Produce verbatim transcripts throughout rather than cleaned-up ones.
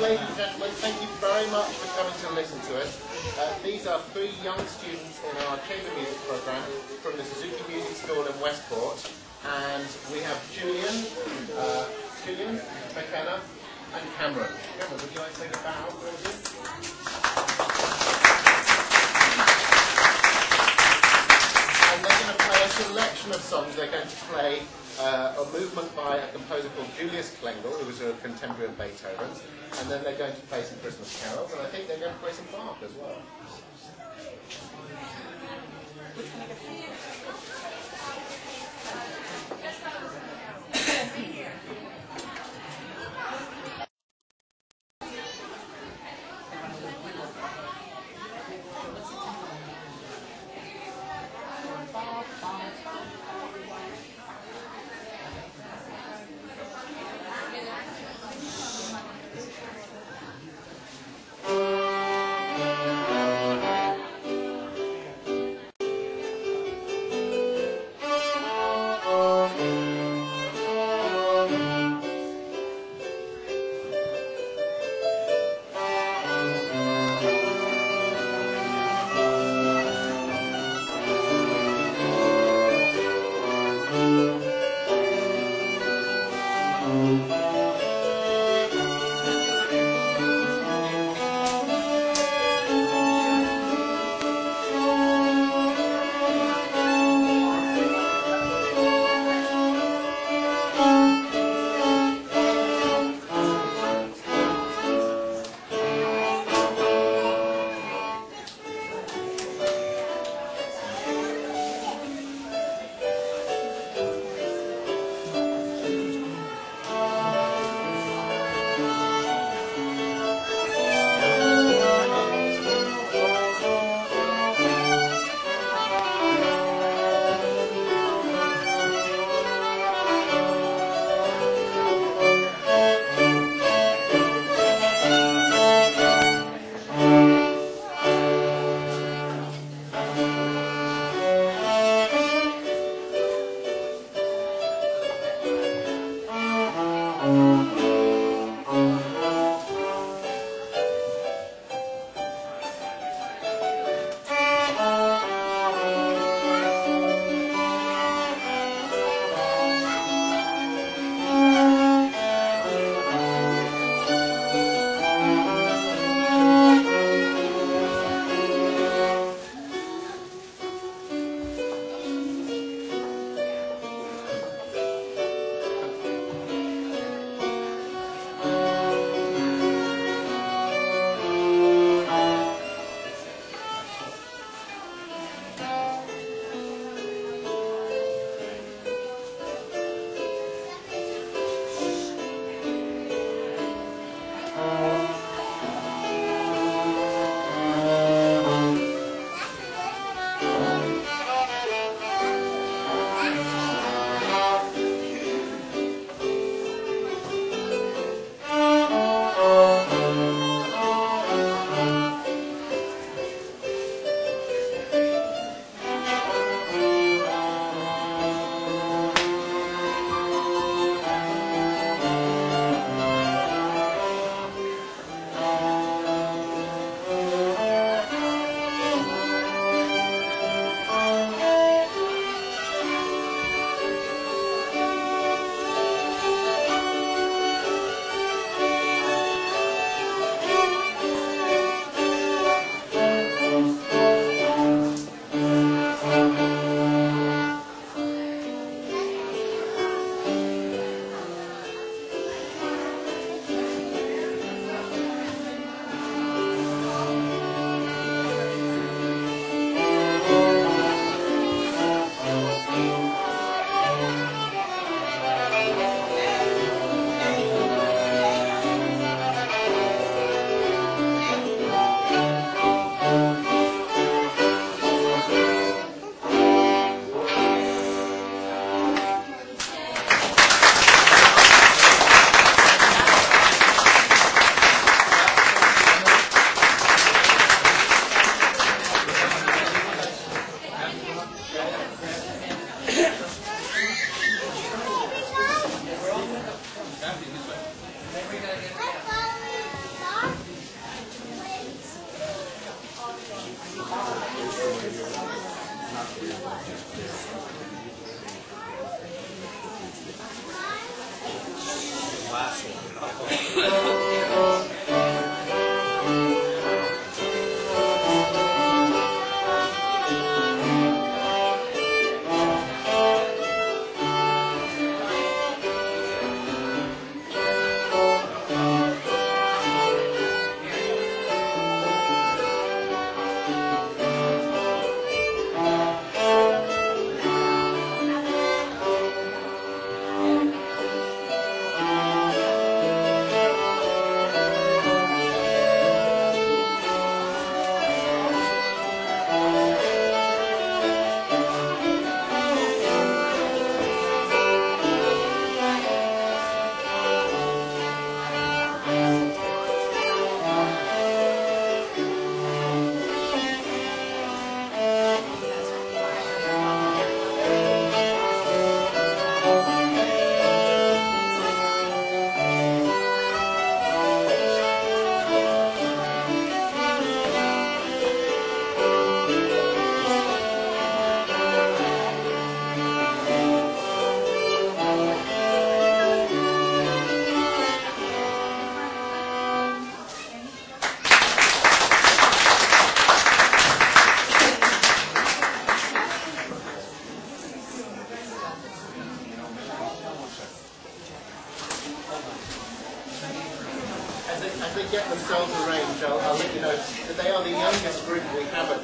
ladies and gentlemen, thank you very much for coming to listen to us. Uh, these are three young students in our chamber music program from the Suzuki Music School in Westport. And we have Julian, uh, Julian, McKenna, and Cameron. Cameron, would you like to take a bow? And they're going to play a selection of songs. They're going to play uh, a movement by a composer called Julius Klengel, who was a contemporary of Beethoven's. And then they're going to play some Christmas carols, and I think they're going to play some Bach as well.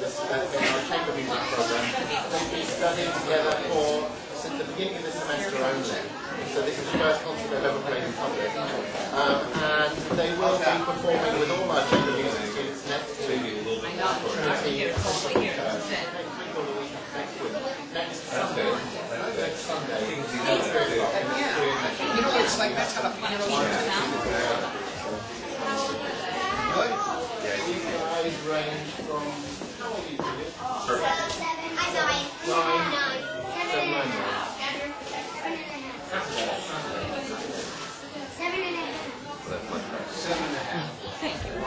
this, uh, in our chamber music program. They've been studying together for since the beginning of the semester only. So this is the first concert they've ever played in public. Um, and they will be performing with all our chamber music students next to Trinity. Next week or the week next week. Next Sunday. Next Sunday. You know, it's like that's how the piano sounds. You guys range from, how old are you, Julius? Seven. I'm nine. Nine. Nine. Seven, nine, nine. Seven and a half. Seven and a half. Thank you.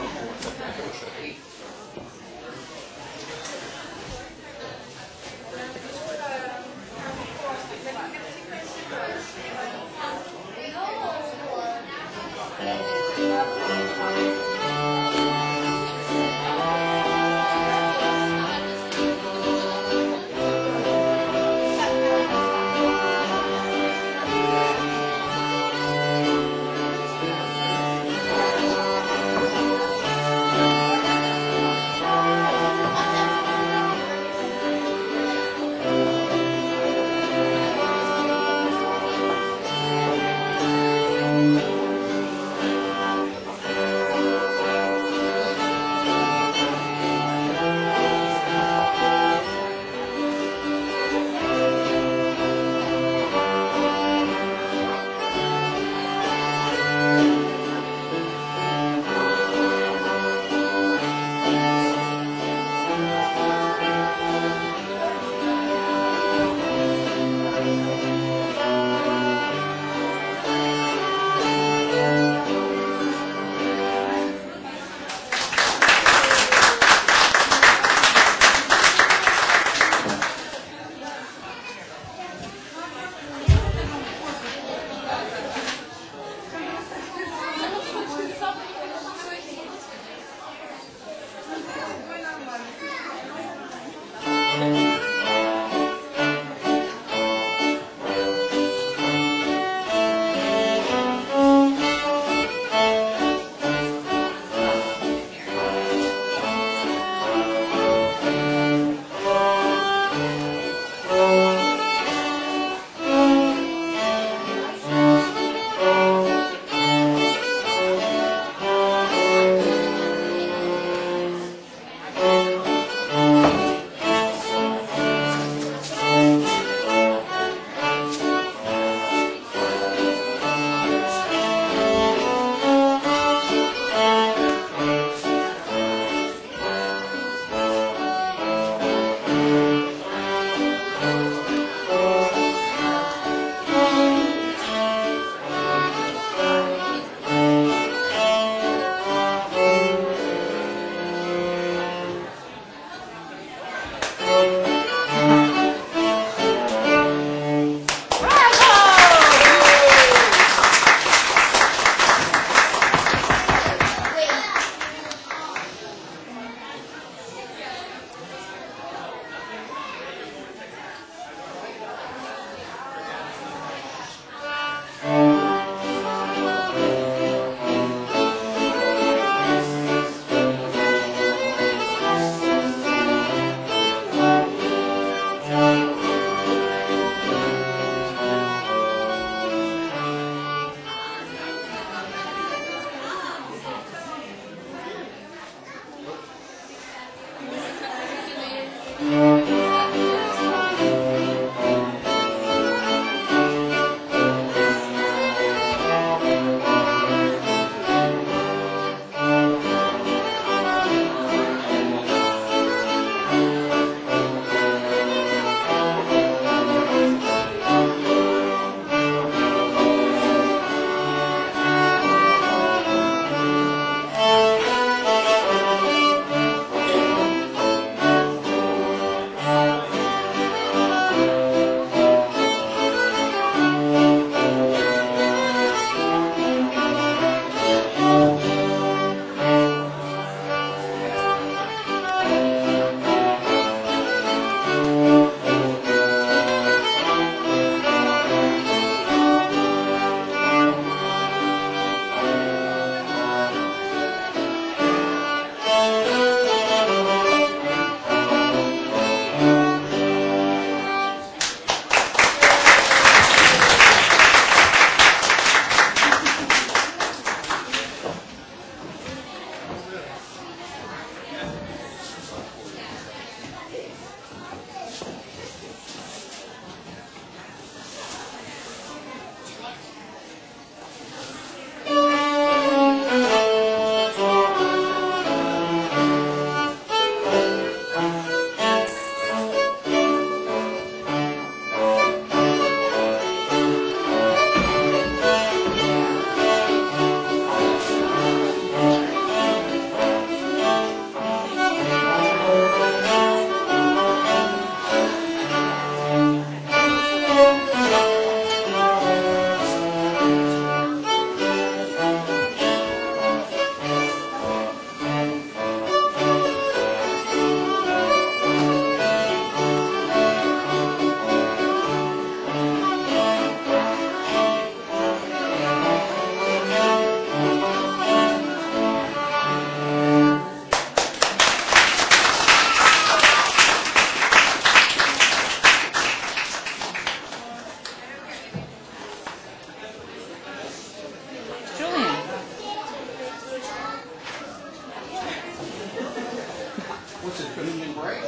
What's it, communion break?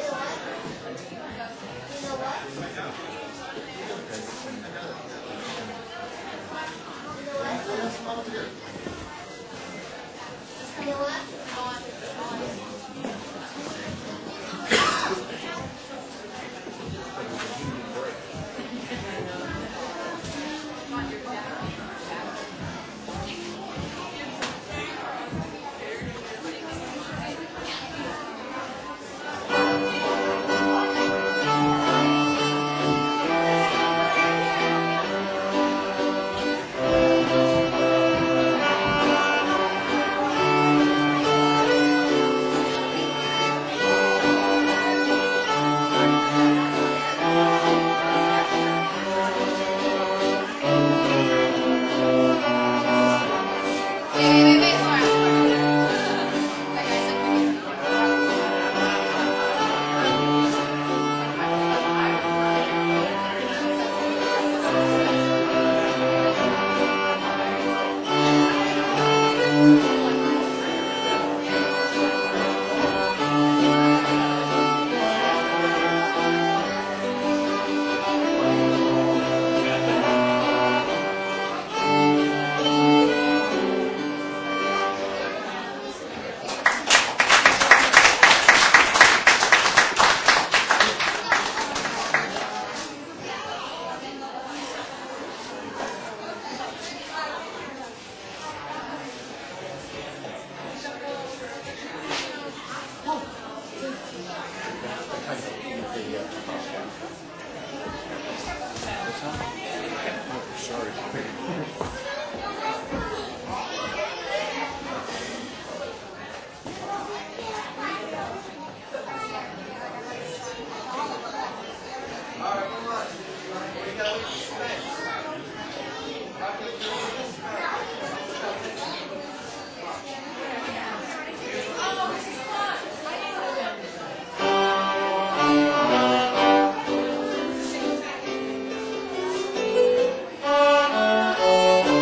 You know what? Thank you.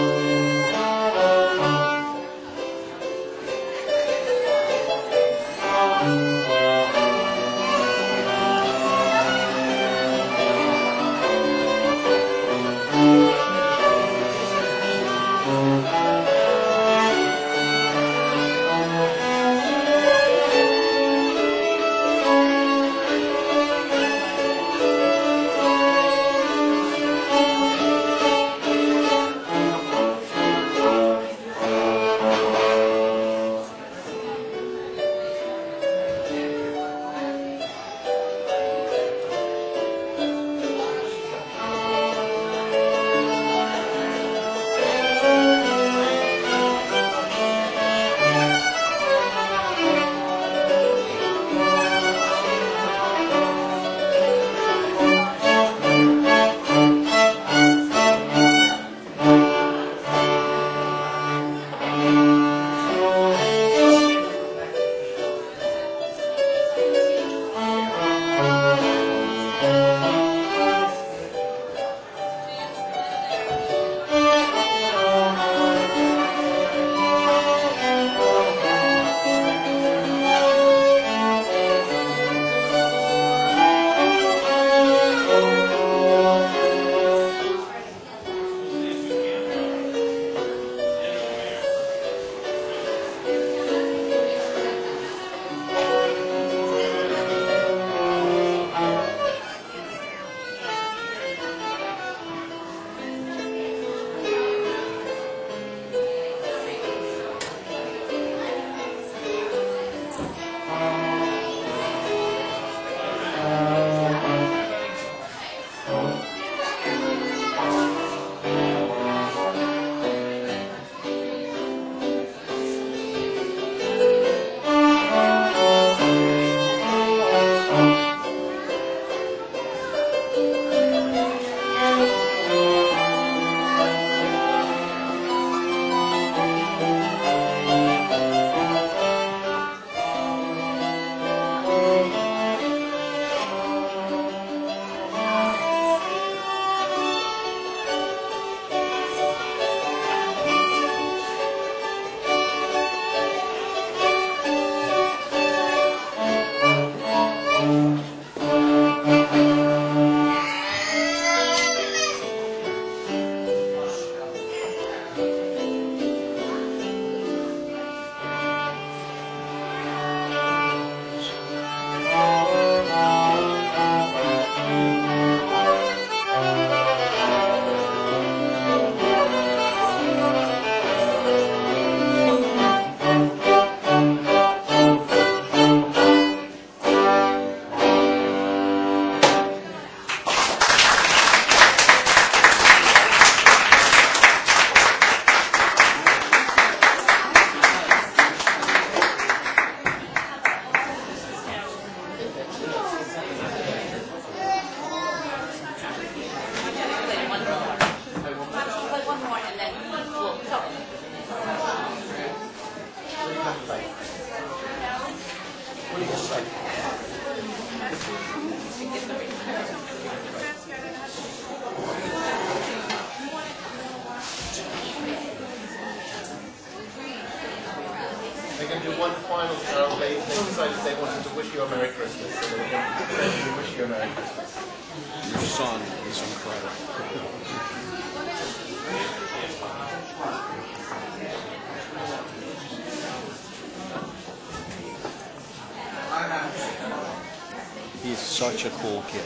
They're going to do one final carol. They, they decided they wanted to wish you a Merry Christmas, so they're going to wish you a Merry Christmas. Your son is incredible. He's such a cool kid.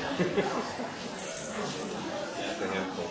The handful.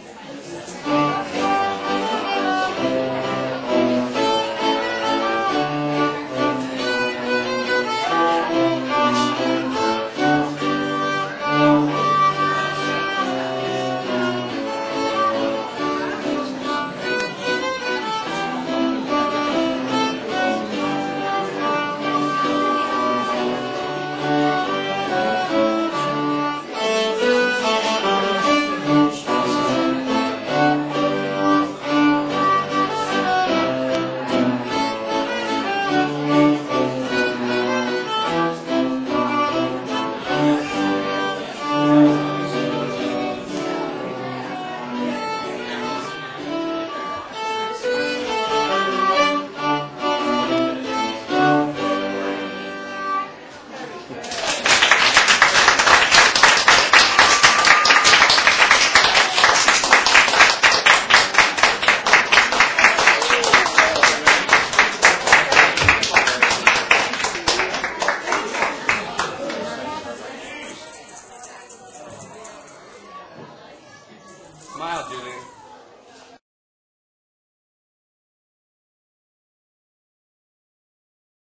Smile, Julian.